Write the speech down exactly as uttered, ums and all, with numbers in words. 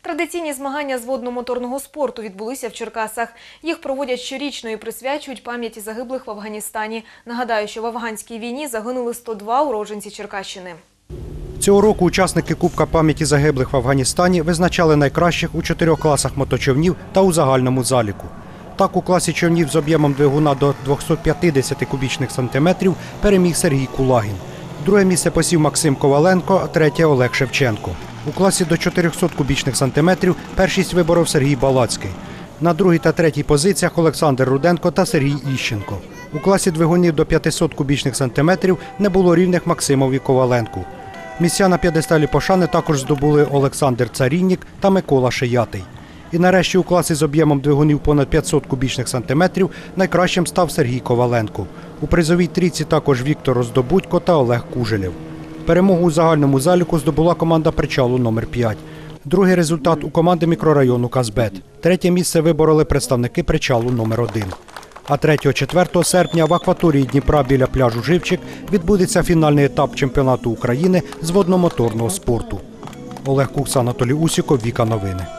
Традиційні змагання з водно-моторного спорту відбулися в Черкасах. Їх проводять щорічно і присвячують пам'яті загиблих в Афганістані. Нагадаю, що в афганській війні загинули сто два уродженці Черкащини. Цього року учасники Кубка пам'яті загиблих в Афганістані визначали найкращих у чотирьох класах моточовнів та у загальному заліку. Так, у класі човнів з об'ємом двигуна до двохсот п'ятдесяти кубічних сантиметрів переміг Сергій Кулагін. Друге місце посів Максим Коваленко, а третє – Олег Шевченко. У класі до чотирьохсот кубічних сантиметрів першість виборов Сергій Балацький. На другій та третій позиціях Олександр Руденко та Сергій Іщенко. У класі двигунів до п'ятисот кубічних сантиметрів не було рівних Максимові Коваленку. Місця на п'єдесталі пошани також здобули Олександр Царіннік та Микола Шиятий. І нарешті у класі з об'ємом двигунів понад п'ятсот кубічних сантиметрів найкращим став Сергій Коваленко. У призовій трійці також Віктор Роздобудько та Олег Кужелєв. Перемогу у загальному заліку здобула команда причалу номер п'ять. Другий результат у команди мікрорайону Казбет. Третє місце вибороли представники причалу номер один. А третього-четвертого серпня в акваторії Дніпра біля пляжу Живчик відбудеться фінальний етап чемпіонату України з водно-моторного спорту. Олег Кукс, Анатолій Усіков, Віка Новини.